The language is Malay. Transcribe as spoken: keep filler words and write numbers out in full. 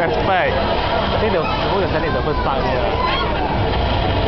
aspect. I think the, the most exciting is the first time here.